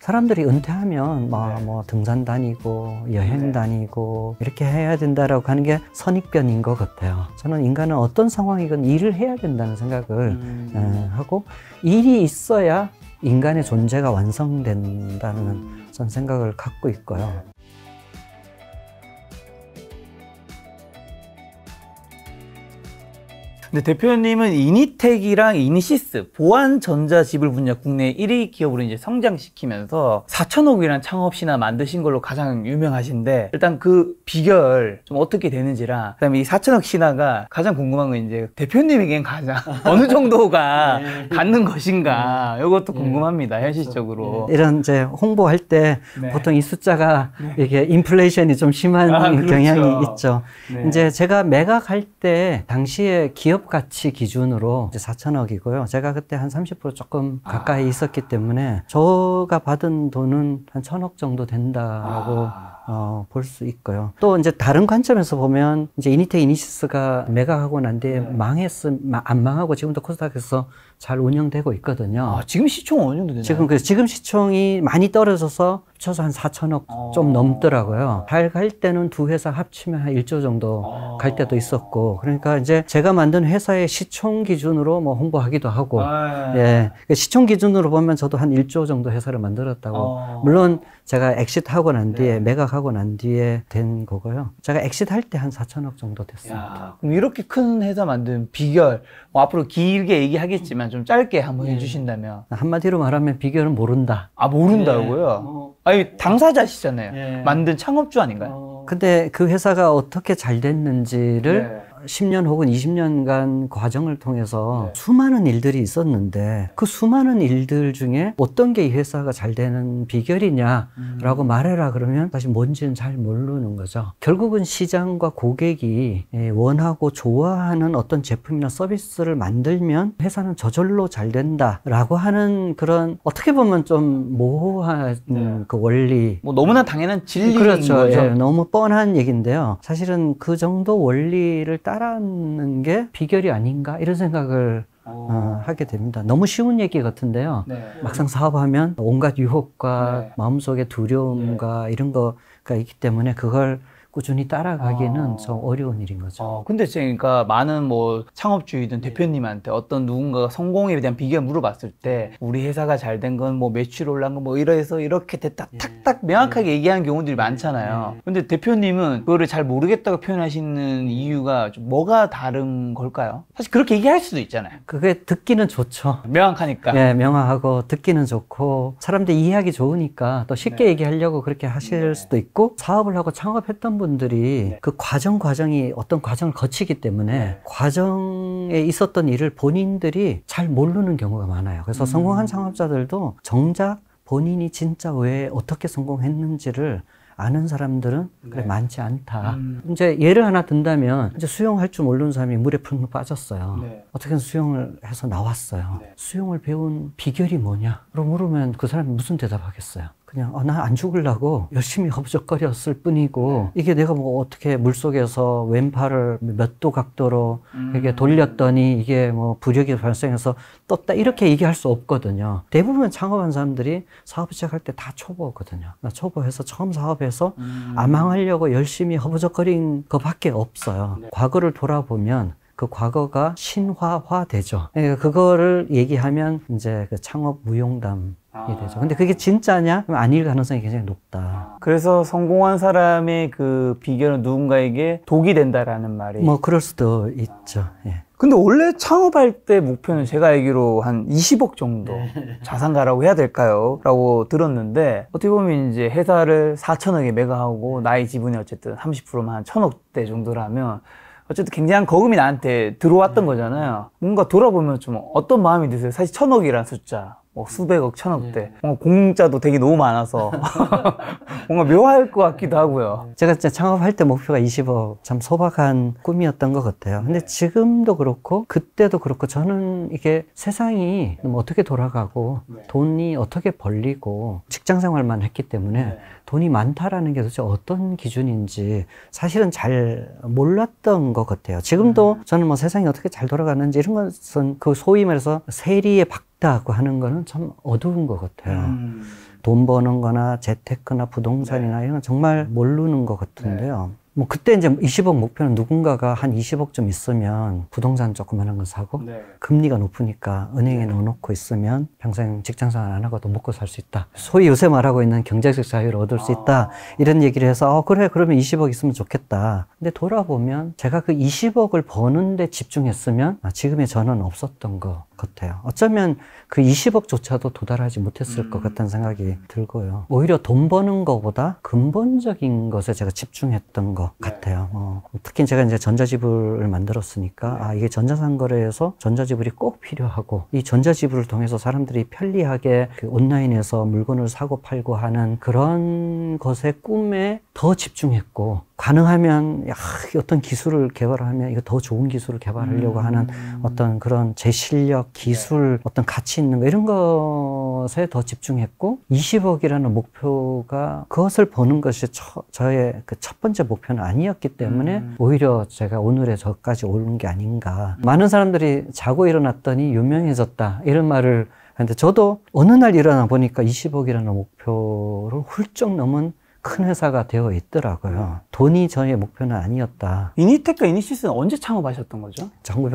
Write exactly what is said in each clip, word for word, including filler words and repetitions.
사람들이 은퇴하면 뭐, 뭐 등산 다니고 여행 네. 다니고 이렇게 해야 된다라고 하는 게 선입견인 것 같아요. 저는 인간은 어떤 상황이건 일을 해야 된다는 생각을 음. 에, 하고 일이 있어야 인간의 존재가 완성된다는 음. 전 생각을 갖고 있고요. 근데 대표님은 이니텍이랑 이니시스, 보안전자지불 분야 국내 일 위 기업으로 이제 성장시키면서 사천억이라는 창업 신화 만드신 걸로 가장 유명하신데, 일단 그 비결 좀 어떻게 되는지랑, 그다음에 이 사천억 신화가 가장 궁금한 건 이제 대표님에겐 가장 어느 정도가 네. 갖는 것인가, 이것도 네. 궁금합니다. 현실적으로. 이런 이제 홍보할 때 네. 보통 이 숫자가 네. 이게 인플레이션이 좀 심한 아, 그렇죠. 경향이 있죠. 네. 이제 제가 매각할 때 당시에 기업 가치 기준으로 이제 사천억이고요. 제가 그때 한 삼십 퍼센트 조금 가까이 아. 있었기 때문에 저가 받은 돈은 한 천억 정도 된다라고 아. 어, 볼 수 있고요. 또 이제 다른 관점에서 보면 이제 이니텍 이니시스가 매각하고 난 뒤에 네. 망했음, 안 망하고 지금도 코스닥에서 잘 운영되고 있거든요. 아, 지금 시총 어느 정도 되나요? 지금 그 지금 시총이 많이 떨어져서 합쳐서 한 사천억 어. 좀 넘더라고요. 잘 갈 때는 두 회사 합치면 한 일조 정도 어. 갈 때도 있었고, 그러니까 이제 제가 만든 회사의 시총 기준으로 뭐 홍보하기도 하고, 아. 예, 그 시총 기준으로 보면 저도 한 일조 정도 회사를 만들었다고. 어. 물론 제가 엑시트하고 난 뒤에, 네. 매각하고 난 뒤에 된 거고요. 제가 엑시트할 때 한 사천억 정도 됐습니다. 야, 그럼 이렇게 큰 회사 만든 비결, 뭐 앞으로 길게 얘기하겠지만 좀 짧게 한번 네. 해주신다면. 한마디로 말하면 비결은 모른다. 아, 모른다고요? 어, 아니, 당사자시잖아요. 예. 만든 창업주 아닌가요? 어, 근데 그 회사가 어떻게 잘 됐는지를 네. 십 년 혹은 이십 년간 과정을 통해서 네. 수많은 일들이 있었는데 그 수많은 일들 중에 어떤 게 이 회사가 잘 되는 비결이냐라고 음. 말해라 그러면 사실 뭔지는 잘 모르는 거죠. 결국은 시장과 고객이 원하고 좋아하는 어떤 제품이나 서비스를 만들면 회사는 저절로 잘 된다라고 하는 그런 어떻게 보면 좀 모호한 네. 그 원리. 뭐 너무나 당연한 진리인 그렇죠. 거죠. 예, 너무 뻔한 얘기인데요. 사실은 그 정도 원리를 따르는 게 비결이 아닌가 이런 생각을 어, 하게 됩니다. 너무 쉬운 얘기 같은데요. 네. 막상 사업하면 온갖 유혹과 네. 마음속의 두려움과 이런 거가 있기 때문에 그걸 꾸준히 따라가기는 아. 좀 어려운 일인 거죠. 어, 근데 제가 많은 뭐 창업주이든 대표님한테 어떤 누군가가 성공에 대한 비결 물어봤을 때 우리 회사가 잘 된 건 뭐 매출 올라간 건 뭐 이래서 이렇게 됐다 예. 탁탁 명확하게 얘기하는 경우들이 많잖아요. 근데 대표님은 그거를 잘 모르겠다고 표현하시는 이유가 좀 뭐가 다른 걸까요? 사실 그렇게 얘기할 수도 있잖아요. 그게 듣기는 좋죠. 명확하니까. 예, 명확하고 듣기는 좋고 사람들이 이해하기 좋으니까 또 쉽게 네. 얘기하려고 그렇게 하실 네. 수도 있고 사업을 하고 창업했던 분들이 네. 그 과정 과정이 어떤 과정을 거치기 때문에 네. 과정에 있었던 일을 본인들이 잘 모르는 경우가 많아요. 그래서 음. 성공한 창업자들도 정작 본인이 진짜 왜 어떻게 성공했는지를 아는 사람들은 그래 네. 많지 않다. 음. 이제 예를 하나 든다면 이제 수영할 줄 모르는 사람이 물에 푹 빠졌어요. 네. 어떻게든 수영을 해서 나왔어요. 네. 수영을 배운 비결이 뭐냐? 라고 물으면 그 사람이 무슨 대답하겠어요? 그냥 어, 나 안 죽으려고 열심히 허우적거렸을 뿐이고 네. 이게 내가 뭐 어떻게 물속에서 왼팔을 몇 도 각도로 음. 이게 돌렸더니 이게 뭐 부력이 발생해서 떴다 이렇게 얘기할 수 없거든요. 대부분 창업한 사람들이 사업 시작할 때 다 초보거든요. 나 초보해서 처음 사업해서 음. 안 망하려고 열심히 허우적거린 것밖에 없어요. 네. 과거를 돌아보면 그 과거가 신화화되죠. 그러니까 그거를 얘기하면 이제 그 창업 무용담 이 되죠. 근데 그게 진짜냐? 그럼 아닐 가능성이 굉장히 높다. 그래서 성공한 사람의 그 비결은 누군가에게 독이 된다라는 말이. 뭐 그럴 수도 있죠. 예. 근데 원래 창업할 때 목표는 제가 알기로 한 이십억 정도 자산가라고 해야 될까요? 라고 들었는데 어떻게 보면 이제 회사를 사천억에 매각하고 나의 지분이 어쨌든 삼십 퍼센트만 한 천억대 정도라면 어쨌든 굉장한 거금이 나한테 들어왔던 거잖아요. 뭔가 돌아보면 좀 어떤 마음이 드세요? 사실 천억이란 숫자 뭐 수백억, 천억대. 뭔가 공짜도 되게 너무 많아서 뭔가 묘할 것 같기도 하고요. 제가 진짜 창업할 때 목표가 이십억 참 소박한 꿈이었던 것 같아요. 근데 지금도 그렇고 그때도 그렇고 저는 이게 세상이 어떻게 돌아가고 돈이 어떻게 벌리고 직장 생활만 했기 때문에 돈이 많다라는 게 도대체 어떤 기준인지 사실은 잘 몰랐던 것 같아요. 지금도 저는 뭐 세상이 어떻게 잘 돌아가는지 이런 것은 그 소위 말해서 세리의 박다고 하는 거는 참 어두운 것 같아요. 음. 돈 버는 거나 재테크나 부동산이나 네. 이런 건 정말 모르는 것 같은데요. 네. 뭐 그때 이제 이십억 목표는 누군가가 한 이십억 좀 있으면 부동산 조그만한 거 사고 네. 금리가 높으니까 은행에 네. 넣어놓고 있으면 평생 직장생활 안 하고도 먹고 살 수 있다. 소위 요새 말하고 있는 경제적 자유를 얻을 수 있다. 아. 이런 얘기를 해서 어 그래 그러면 이십억 있으면 좋겠다. 근데 돌아보면 제가 그 이십억을 버는데 집중했으면 아, 지금의 저는 없었던 것 같아요. 어쩌면 그 이십억조차도 도달하지 못했을 음. 것 같다는 생각이 들고요. 오히려 돈 버는 것보다 근본적인 것에 제가 집중했던 것 네. 같아요. 어, 특히 제가 이제 전자지불을 만들었으니까 네. 아 이게 전자상거래에서 전자지불이 꼭 필요하고 이 전자지불을 통해서 사람들이 편리하게 그 온라인에서 물건을 사고 팔고 하는 그런 것의 꿈에 더 집중했고 가능하면 야, 어떤 기술을 개발하면 이거 더 좋은 기술을 개발하려고 음. 하는 어떤 그런 제 실력, 기술, 네. 어떤 가치 있는 거 이런 것에 더 집중했고 이십억이라는 목표가 그것을 버는 것이 저, 저의 그 첫 번째 목표는 아니었기 때문에 음. 오히려 제가 오늘의 저까지 오른 게 아닌가. 많은 사람들이 자고 일어났더니 유명해졌다 이런 말을 하는데 저도 어느 날 일어나 보니까 이십억이라는 목표를 훌쩍 넘은 큰 회사가 되어 있더라고요. 돈이 저의 목표는 아니었다. 이니텍과 이니시스는 언제 창업하셨던 거죠?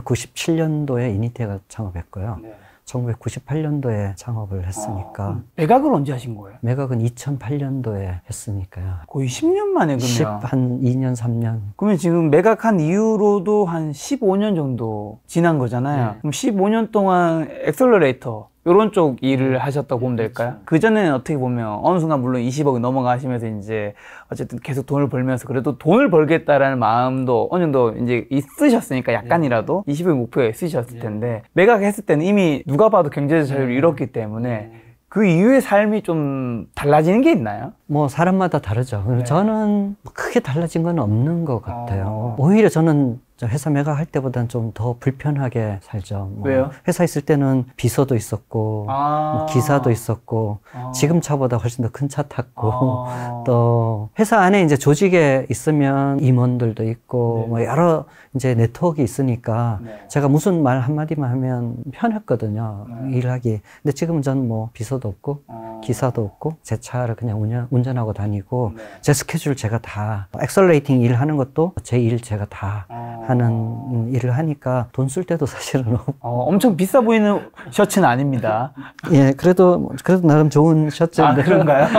천구백구십칠년도에 이니텍을 창업했고요. 네. 천구백구십팔년도에 창업을 했으니까 아, 매각을 언제 하신 거예요? 매각은 이천팔년도에 했으니까요. 거의 십 년 만에 십, 그러면. 한 이 년, 삼 년. 그러면 지금 매각한 이후로도 한 십오 년 정도 지난 거잖아요. 네. 그럼 십오 년 동안 엑셀러레이터 이런 쪽 일을 하셨다고 보면 될까요? 그 전에는 어떻게 보면 어느 순간 물론 이십억이 넘어가시면서 이제 어쨌든 계속 돈을 벌면서 그래도 돈을 벌겠다라는 마음도 어느 정도 이제 있으셨으니까 약간이라도 이십억의 목표가 있으셨을 텐데 매각했을 때는 이미 누가 봐도 경제적 자유를 이뤘기 때문에 그 이후의 삶이 좀 달라지는 게 있나요? 뭐 사람마다 다르죠. 네. 저는 크게 달라진 건 없는 것 같아요. 오히려 저는 회사 매각할 때보다는 좀 더 불편하게 살죠. 뭐 왜요? 회사 있을 때는 비서도 있었고 아. 뭐 기사도 있었고 아. 지금 차보다 훨씬 더 큰 차 탔고 아. 또 회사 안에 이제 조직에 있으면 임원들도 있고 네. 뭐 여러 이제 네트워크가 있으니까 네. 제가 무슨 말 한마디만 하면 편했거든요. 네. 일하기. 근데 지금은 저는 뭐 비서도 없고 어. 기사도 없고 제 차를 그냥 운전, 운전하고 다니고 네. 제 스케줄 제가 다 엑셀레이팅 일 하는 것도 제 일 제가 다 어. 하는 일을 하니까 돈 쓸 때도 사실은 없고 어, 엄청 비싸 보이는 셔츠는 아닙니다. 예 그래도 그래도 나름 좋은 아, 셔츠인데 그런가요?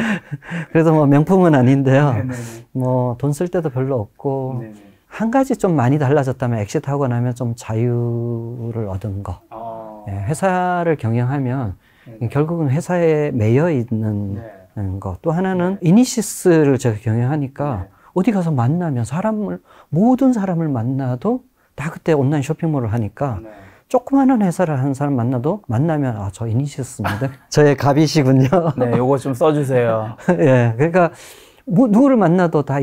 그래도 뭐 명품은 아닌데요. 네네네. 뭐 돈 쓸 때도 별로 없고 네네. 한 가지 좀 많이 달라졌다면 엑시트하고 나면 좀 자유를 얻은 거. 어. 예, 회사를 경영하면 네. 결국은 회사에 매여 있는 네. 것. 또 하나는 이니시스를 제가 경영하니까 네. 어디 가서 만나면 사람을 모든 사람을 만나도 다 그때 온라인 쇼핑몰을 하니까 네. 조그마한 회사를 하는 사람 만나도 만나면 아, 저 이니시스입니다. 저의 갑이시군요. 네, 요거 좀 써주세요. 예, 그러니까 뭐, 누구를 만나도 다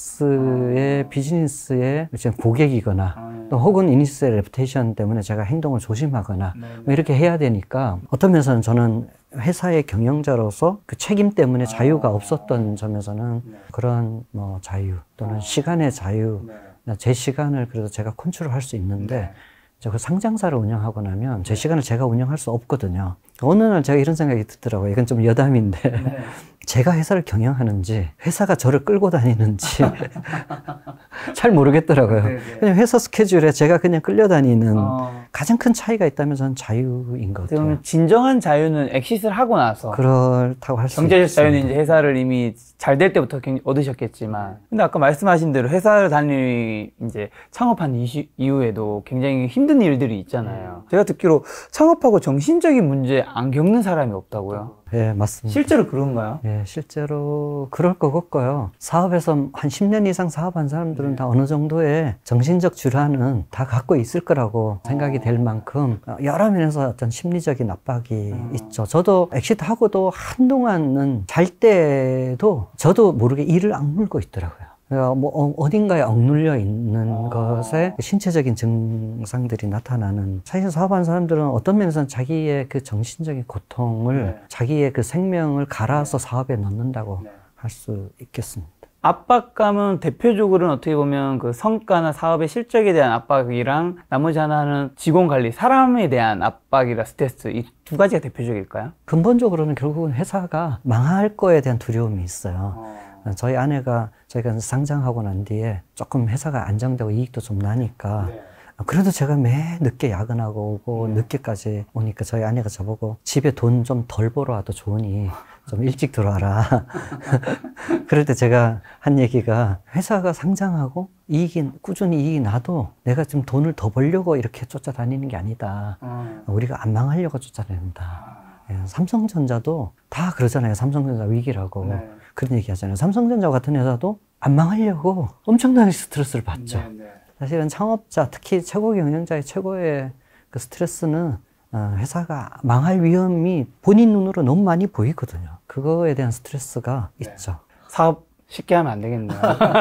이니시스의 아. 비즈니스의 지금 고객이거나 아. 또 혹은 이니시스의 레putation 때문에 제가 행동을 조심하거나 네. 뭐 이렇게 해야 되니까 어떤 면에서는 저는 회사의 경영자로서 그 책임 때문에 자유가 없었던 점에서는 네. 그런 뭐 자유 또는 아. 시간의 자유, 네. 제 시간을 그래도 제가 컨트롤할 수 있는데 네. 저 그 상장사를 운영하고 나면 제 시간을 제가 운영할 수 없거든요. 어느 날 제가 이런 생각이 들더라고요. 이건 좀 여담인데 네. 제가 회사를 경영하는지 회사가 저를 끌고 다니는지 잘 모르겠더라고요. 네네. 그냥 회사 스케줄에 제가 그냥 끌려다니는 어. 가장 큰 차이가 있다면 저는 자유인 것 같아요. 그러면 진정한 자유는 엑시트를 하고 나서 그렇다고 할 수 있습니다. 경제적 자유는 이제 회사를 이미 잘 될 때부터 경- 얻으셨겠지만 근데 아까 말씀하신 대로 회사를 다니 이제 창업한 이시, 이후에도 굉장히 힘든 일들이 있잖아요. 제가 듣기로 창업하고 정신적인 문제 안 겪는 사람이 없다고요? 예, 맞습니다. 실제로 그런가요? 예, 실제로 그럴 것 같고요. 사업에서 한 십 년 이상 사업한 사람들은 네. 다 어느 정도의 정신적 질환은 다 갖고 있을 거라고 생각이 될 만큼 여러 면에서 어떤 심리적인 압박이 음. 있죠. 저도 엑시트하고도 한동안은 잘 때도 저도 모르게 이를 악물고 있더라고요. 그러니까 뭐 어, 어딘가에 억눌려 있는 어. 것에 신체적인 증상들이 나타나는. 사실 사업하는 사람들은 어떤 면에서는 자기의 그 정신적인 고통을 네. 자기의 그 생명을 갈아서 사업에 넣는다고 네. 할 수 있겠습니다. 압박감은 대표적으로는 어떻게 보면 그 성과나 사업의 실적에 대한 압박이랑 나머지 하나는 직원 관리, 사람에 대한 압박이라 스트레스, 이 두 가지가 대표적일까요? 근본적으로는 결국은 회사가 망할 거에 대한 두려움이 있어요. 어. 저희 아내가 저희가 상장하고 난 뒤에 조금 회사가 안정되고 이익도 좀 나니까 네. 그래도 제가 매 늦게 야근하고 오고 늦게까지 오니까 저희 아내가 저보고 집에 돈 좀 덜 벌어 와도 좋으니 좀 일찍 들어와라. 그럴 때 제가 한 얘기가 회사가 상장하고 이익이, 꾸준히 이익이 나도 내가 지금 돈을 더 벌려고 이렇게 쫓아다니는 게 아니다. 어. 우리가 안 망하려고 쫓아다닌다. 예, 삼성전자도 다 그러잖아요. 삼성전자 위기라고. 네. 그런 얘기 하잖아요. 삼성전자 같은 회사도 안 망하려고 엄청나게 스트레스를 받죠. 네, 네. 사실은 창업자, 특히 최고 경영자의 최고의 그 스트레스는 어, 회사가 망할 위험이 본인 눈으로 너무 많이 보이거든요. 그거에 대한 스트레스가 네. 있죠. 사업 쉽게 하면 안 되겠네요.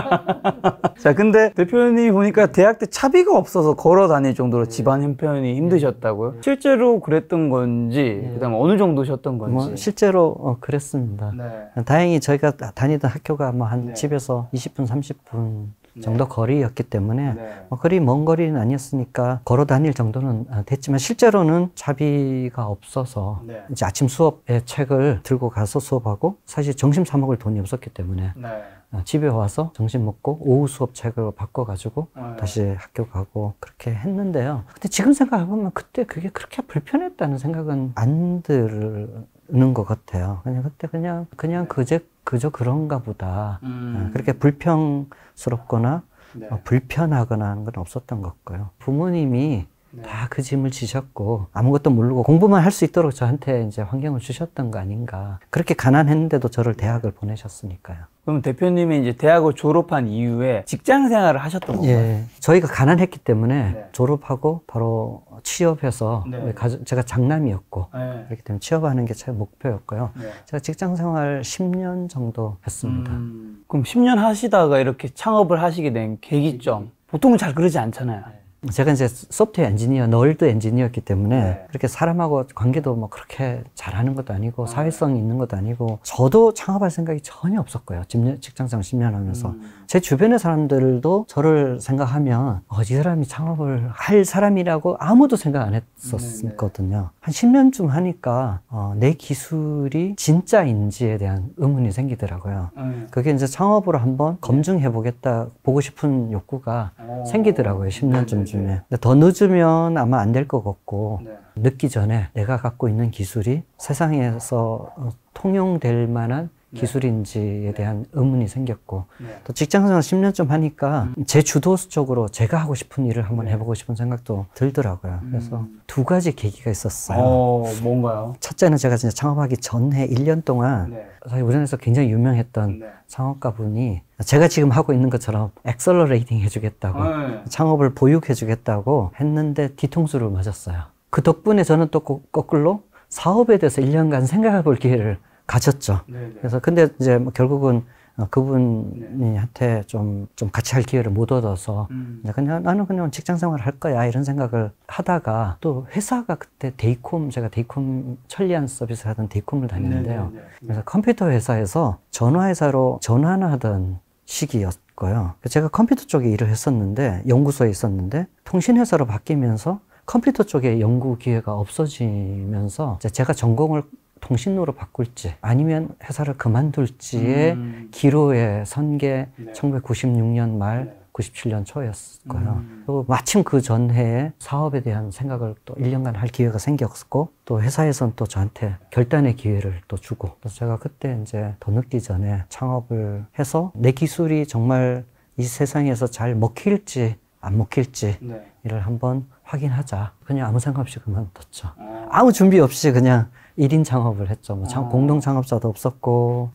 자, 근데 대표님 보니까 대학 때 차비가 없어서 걸어 다닐 정도로 집안 형편이 힘드셨다고요? 실제로 그랬던 건지, 그 다음에 어느 정도셨던 건지. 뭐 실제로 어, 그랬습니다. 네. 다행히 저희가 다니던 학교가 뭐 한 네. 집에서 이십 분, 삼십 분 네. 정도 거리였기 때문에 네. 뭐 그리 먼 거리는 아니었으니까 걸어 다닐 정도는 어, 됐지만 실제로는 차비가 없어서 네. 이제 아침 수업에 책을 들고 가서 수업하고 사실 점심 사 먹을 돈이 없었기 때문에 네. 어, 집에 와서 점심 먹고 오후 수업 책으로 바꿔가지고 네. 다시 학교 가고 그렇게 했는데요. 근데 지금 생각해보면 그때 그게 그렇게 불편했다는 생각은 안 드는 것 같아요. 그냥 그때 그냥 그냥 그저 그저 그런가 보다. 음. 어, 그렇게 불평스럽거나 네. 어, 불편하거나 하는 건 없었던 것 같고요. 부모님이 네. 다 그 짐을 지셨고 아무것도 모르고 공부만 할 수 있도록 저한테 이제 환경을 주셨던 거 아닌가. 그렇게 가난했는데도 저를 대학을 보내셨으니까요. 그럼 대표님이 이제 대학을 졸업한 이후에 직장 생활을 하셨던 건가요? 예, 저희가 가난했기 때문에 네. 졸업하고 바로 취업해서 네. 가족- 제가 장남이었고 네. 그렇기 때문에 취업하는 게 제 목표였고요. 네. 제가 직장 생활 십 년 정도 했습니다. 음, 그럼 십 년 하시다가 이렇게 창업을 하시게 된 계기점. 보통은 잘 그러지 않잖아요. 제가 이제 소프트웨어 엔지니어, 널드 엔지니어였기 때문에 네. 그렇게 사람하고 관계도 뭐 그렇게 잘하는 것도 아니고 사회성이 있는 것도 아니고 저도 창업할 생각이 전혀 없었고요. 직장생활 십 년 하면서. 음. 제 주변의 사람들도 저를 생각하면 어, 이 사람이 창업을 할 사람이라고 아무도 생각 안 했었거든요. 한 십 년쯤 하니까 어, 내 기술이 진짜인지에 대한 의문이 생기더라고요. 네. 그게 이제 창업으로 한번 검증해 보겠다, 보고 싶은 욕구가 오. 생기더라고요. 십 년쯤 네네네. 쯤에. 근데 더 늦으면 아마 안 될 것 같고 네. 늦기 전에 내가 갖고 있는 기술이 세상에서 어, 통용될 만한 네. 기술인지에 대한 의문이 생겼고 네. 또 직장생활 십 년쯤 하니까 제 주도적으로 제가 하고 싶은 일을 한번 해보고 싶은 생각도 들더라고요. 그래서 음. 두 가지 계기가 있었어요. 어, 뭔가요? 첫째는 제가 진짜 창업하기 전에 일 년 동안 네. 사실 우리나라에서 굉장히 유명했던 네. 창업가분이 제가 지금 하고 있는 것처럼 엑셀러레이팅 해주겠다고 네. 창업을 보육해주겠다고 했는데 뒤통수를 맞았어요. 그 덕분에 저는 또 거- 거꾸로 사업에 대해서 일 년간 생각해 볼 기회를 가졌죠. 네. 네. 그래서 근데 이제 뭐 결국은 어, 그분한테 좀, 좀 같이 할 기회를 못 얻어서 음. 이제 그냥 나는 그냥 직장 생활 할 거야 이런 생각을 하다가 또 회사가 그때 데이콤, 제가 데이콤 천리안 서비스 하던 데이콤을 다녔는데요. 네, 네, 네. 그래서 컴퓨터 회사에서 전화회사로 전환을 하던 시기였고요. 제가 컴퓨터 쪽에 일을 했었는데 연구소에 있었는데 통신회사로 바뀌면서 컴퓨터 쪽에 연구 기회가 없어지면서 이제 제가 전공을 통신으로 바꿀지 아니면 회사를 그만둘지의 음. 기로에 선 게 네. 천구백구십육 년 말 네. 구십칠 년 초였고요. 음. 그리고 마침 그 전해에 사업에 대한 생각을 또 일 년간 할 기회가 생겼고 또 회사에선 또 저한테 결단의 기회를 또 주고 그래서 제가 그때 이제 더 늦기 전에 창업을 해서 내 기술이 정말 이 세상에서 잘 먹힐지 안 먹힐지 네. 이를 한번 확인하자. 그냥 아무 생각 없이 그만뒀죠. 어. 아무 준비 없이 그냥 일 인 창업을 했죠. 뭐 창- 아. 공동 창업자도 없었고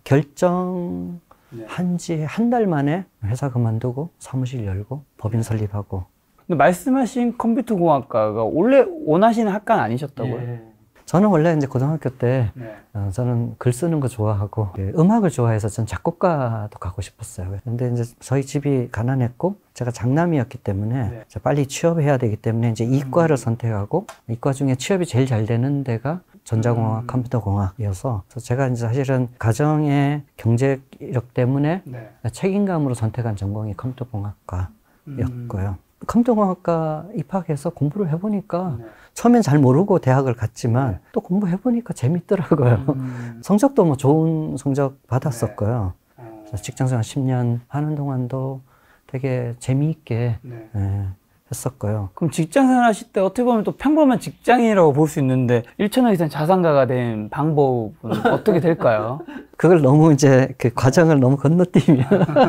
결정 네. 한 지 한 달 만에 회사 그만두고 사무실 열고 법인 설립하고. 근데 말씀하신 컴퓨터 공학과가 원래 원하시는 학과는 아니셨다고요? 예. 저는 원래 이제 고등학교 때 네. 어, 저는 글 쓰는 거 좋아하고 예, 음악을 좋아해서 전 작곡가도 가고 싶었어요. 근데 이제 저희 집이 가난했고 제가 장남이었기 때문에 네. 이제 빨리 취업해야 되기 때문에 이제 이과를 선택하고 이과 중에 취업이 제일 잘 되는 데가 전자공학, 음. 컴퓨터공학이어서 그래서 제가 이제 사실은 가정의 경제력 때문에 네. 책임감으로 선택한 전공이 컴퓨터공학과였고요. 음. 컴퓨터공학과 입학해서 공부를 해보니까 네. 처음엔 잘 모르고 대학을 갔지만 네. 또 공부해보니까 재밌더라고요. 음. 성적도 뭐 좋은 성적 받았었고요. 네. 어. 그래서 직장생활 십 년 하는 동안도 되게 재미있게 네. 예, 했었고요. 그럼 직장생활 하실 때 어떻게 보면 또 평범한 직장인이라고 볼 수 있는데 일천억 이상 자산가가 된 방법은 어떻게 될까요? 그걸 너무 이제 그 과정을 너무 건너뛰면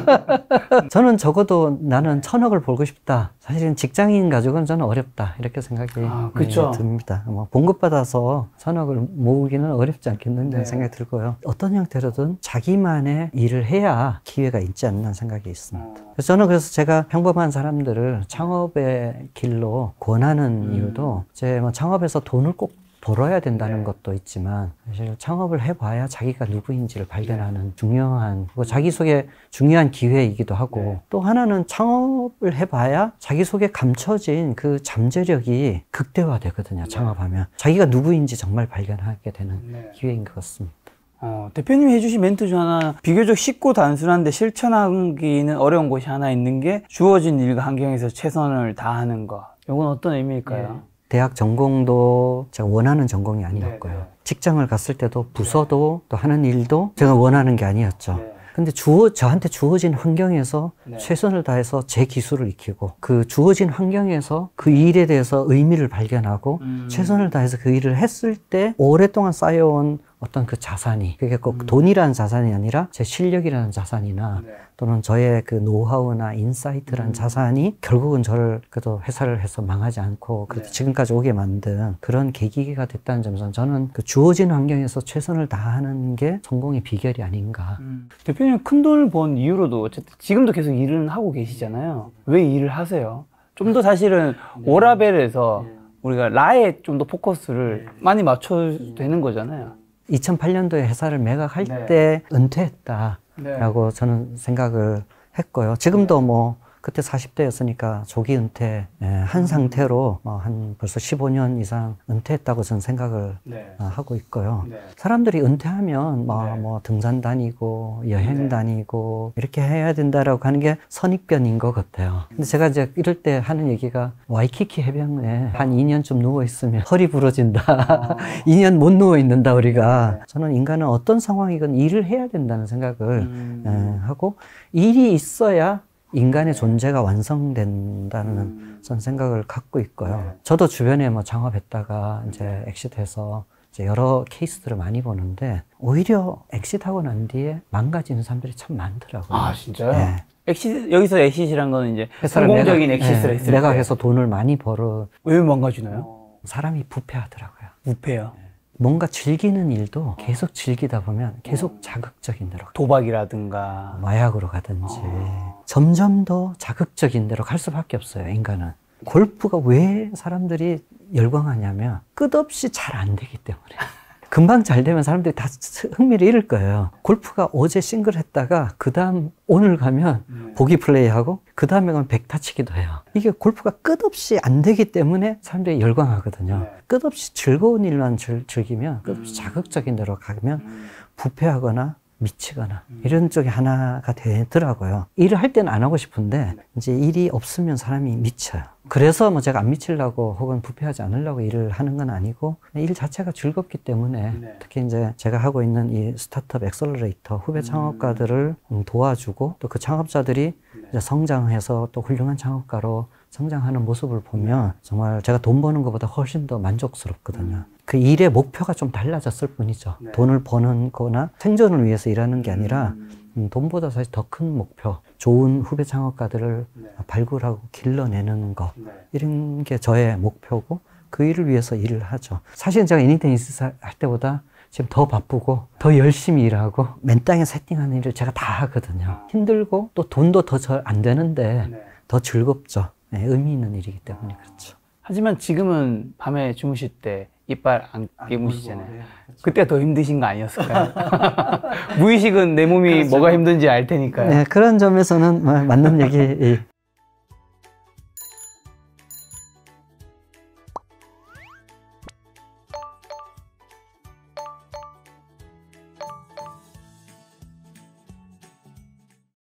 저는 적어도 나는 천억을 벌고 싶다. 사실은 직장인 가족은 저는 어렵다 이렇게 생각이 아, 그쵸. 네, 듭니다. 뭐 봉급받아서 천억을 모으기는 어렵지 않겠는데 네. 생각이 들고요. 어떤 형태로든 자기만의 일을 해야 기회가 있지 않나 생각이 있습니다. 어. 그래서 저는 그래서 제가 평범한 사람들을 창업의 길로 권하는 음. 이유도 제 뭐 창업에서 돈을 꼭 벌어야 된다는 네. 것도 있지만 사실 창업을 해봐야 자기가 누구인지를 발견하는 중요한 그리고 자기 속에 중요한 기회이기도 하고 네. 또 하나는 창업을 해봐야 자기 속에 감춰진 그 잠재력이 극대화되거든요. 네. 창업하면 자기가 누구인지 정말 발견하게 되는 네. 기회인 것 같습니다. 어, 대표님이 해주신 멘트 중 하나 비교적 쉽고 단순한데 실천하기는 어려운 곳이 하나 있는 게 주어진 일과 환경에서 최선을 다하는 거. 이건 어떤 의미일까요? 네. 대학 전공도 제가 원하는 전공이 아니었고요. 네, 네. 직장을 갔을 때도 부서도 또 하는 일도 제가 원하는 게 아니었죠. 네. 근데 주어, 저한테 주어진 환경에서 네. 최선을 다해서 제 기술을 익히고 그 주어진 환경에서 그 일에 대해서 의미를 발견하고 음. 최선을 다해서 그 일을 했을 때 오랫동안 쌓여온 어떤 그 자산이 그게 꼭 음. 돈이라는 자산이 아니라 제 실력이라는 자산이나 네. 또는 저의 그 노하우나 인사이트라는 음. 자산이 결국은 저를 그래도 회사를 해서 망하지 않고 그래도 네. 지금까지 오게 만든 그런 계기가 됐다는 점에서는 저는 그 주어진 환경에서 최선을 다하는 게 성공의 비결이 아닌가. 음. 대표님 큰 돈을 번 이후로도 어쨌든 지금도 계속 일은 하고 계시잖아요. 왜 일을 하세요? 좀 더 사실은 워라벨에서 우리가 라에 좀 더 포커스를 많이 맞춰야 되는 거잖아요. 이천팔 년도에 회사를 매각할 네. 때 은퇴했다라고 네. 저는 생각을 했고요. 지금도 뭐 그때 사십 대였으니까 조기 은퇴 예, 한 상태로 뭐 한 벌써 십오 년 이상 은퇴했다고 저는 생각을 네. 어, 하고 있고요. 네. 사람들이 은퇴하면 뭐, 네. 뭐 등산 다니고 여행 네. 다니고 이렇게 해야 된다라고 하는 게 선입견인 것 같아요. 근데 제가 이제 이럴 때 하는 얘기가 와이키키 해변에 한 이 년쯤 누워 있으면 허리 부러진다. 아. 이 년 못 누워 있는다 우리가. 네. 저는 인간은 어떤 상황이건 일을 해야 된다는 생각을 음. 예, 하고 일이 있어야 인간의 존재가 완성된다는 음. 전 생각을 갖고 있고요. 네. 저도 주변에 뭐 창업했다가 이제 엑시트해서 이제 여러 케이스들을 많이 보는데 오히려 엑시트하고 난 뒤에 망가지는 사람들이 참 많더라고요. 아 진짜요? 네. 엑시 여기서 엑시트란 거는 이제 회사를 성공적인 매각- 엑시트를 네, 했을 때 매각해서 돈을 많이 벌어 왜 망가지나요? 사람이 부패하더라고요. 무패요. 뭔가 즐기는 일도 계속 즐기다 보면 계속 자극적인 데로 가. 도박이라든가 마약으로 가든지 점점 더 자극적인 데로 갈 수밖에 없어요. 인간은. 골프가 왜 사람들이 열광하냐면 끝없이 잘 안 되기 때문에. 금방 잘 되면 사람들이 다 흥미를 잃을 거예요. 골프가 어제 싱글 했다가 그 다음 오늘 가면 네. 보기 플레이하고 그 다음에 가면 백타 치기도 해요. 이게 골프가 끝없이 안 되기 때문에 사람들이 열광하거든요. 네. 끝없이 즐거운 일만 즐, 즐기면 끝없이 음. 자극적인 데로 가면 음. 부패하거나 미치거나 음. 이런 쪽이 하나가 되더라고요. 일을 할 때는 안 하고 싶은데 이제 일이 없으면 사람이 미쳐요. 그래서 뭐 제가 안 미치려고 혹은 부패하지 않으려고 일을 하는 건 아니고 일 자체가 즐겁기 때문에 네. 특히 이제 제가 하고 있는 이 스타트업 엑셀러레이터 후배 창업가들을 음, 도와주고 또 그 창업자들이 네. 이제 성장해서 또 훌륭한 창업가로 성장하는 모습을 보면 정말 제가 돈 버는 것보다 훨씬 더 만족스럽거든요. 음. 그 일의 목표가 좀 달라졌을 뿐이죠. 네. 돈을 버는 거나 생존을 위해서 일하는 게 아니라 음. 음, 돈보다 사실 더 큰 목표, 좋은 후배 창업가들을 네. 발굴하고 길러내는 거 네. 이런 게 저의 목표고 그 일을 위해서 일을 하죠. 사실 제가 애니텐 인스 할 때보다 지금 더 바쁘고 더 열심히 일하고 맨 땅에 세팅하는 일을 제가 다 하거든요. 힘들고 또 돈도 더 잘 안 되는데 네. 더 즐겁죠. 네, 의미 있는 일이기 때문에 그렇죠. 하지만 지금은 밤에 주무실 때 이빨 안 깨무시잖아요. 네. 그때 더 힘드신 거 아니었을까요? 무의식은 내 몸이 뭐가 힘든지 알 테니까요. 네, 그런 점에서는 뭐 맞는 얘기